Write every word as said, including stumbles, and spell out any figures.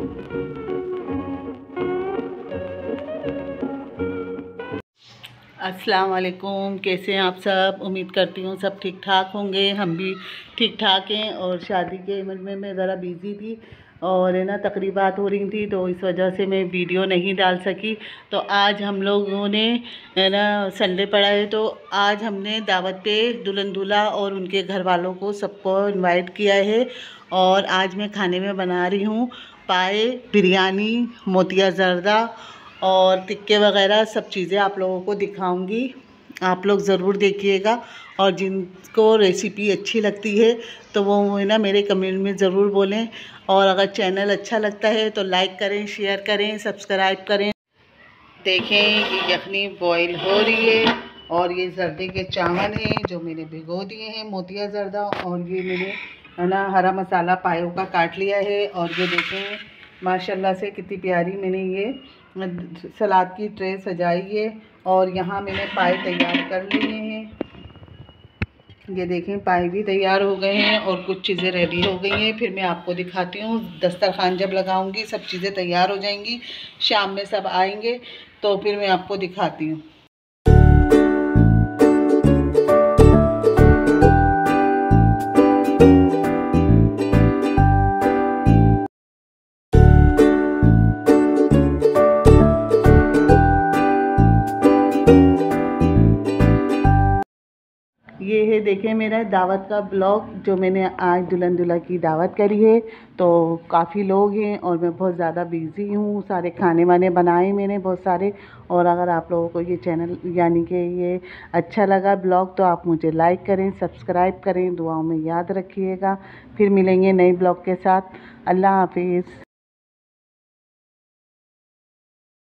अस्सलाम वालेकुम, कैसे हैं आप सब। उम्मीद करती हूँ सब ठीक ठाक होंगे। हम भी ठीक ठाक हैं। और शादी के अमल में मैं ज़रा बिज़ी थी और है ना तकरीबात हो रही थी, तो इस वजह से मैं वीडियो नहीं डाल सकी। तो आज हम लोगों ने है ना संडे पड़ा है, तो आज हमने दावत पे दुल्हन दूल्हा और उनके घर वालों को सबको इनवाइट किया है। और आज मैं खाने में बना रही हूँ पाए, बिरयानी, मोतिया ज़र्दा और टिक्के वगैरह सब चीज़ें आप लोगों को दिखाऊंगी। आप लोग ज़रूर देखिएगा और जिनको रेसिपी अच्छी लगती है तो वो है ना मेरे कमेंट में ज़रूर बोलें। और अगर चैनल अच्छा लगता है तो लाइक करें, शेयर करें, सब्सक्राइब करें। देखें ये यखनी बॉईल हो रही है और ये जर्दे के चावल हैं जो मैंने भिगो दिए हैं, मोतिया ज़र्दा। और ये मैंने है ना हरा मसाला पायों का काट लिया है। और ये देखें माशाल्लाह से कितनी प्यारी मैंने ये सलाद की ट्रे सजाई है। और यहाँ मैंने पाए तैयार कर लिए हैं। ये देखें पाए भी तैयार हो गए हैं और कुछ चीज़ें रेडी हो गई हैं। फिर मैं आपको दिखाती हूँ दस्तरखान जब लगाऊंगी सब चीज़ें तैयार हो जाएंगी। शाम में सब आएंगे तो फिर मैं आपको दिखाती हूँ। ये है देखें मेरा दावत का ब्लॉग जो मैंने आज दुल्हन दूल्हा की दावत करी है। तो काफ़ी लोग हैं और मैं बहुत ज़्यादा बिज़ी हूँ। सारे खाने वाने बनाए मैंने बहुत सारे। और अगर आप लोगों को ये चैनल यानी कि ये अच्छा लगा ब्लॉग तो आप मुझे लाइक करें, सब्सक्राइब करें, दुआओं में याद रखिएगा। फिर मिलेंगे नए ब्लॉग के साथ। अल्लाह हाफिज़।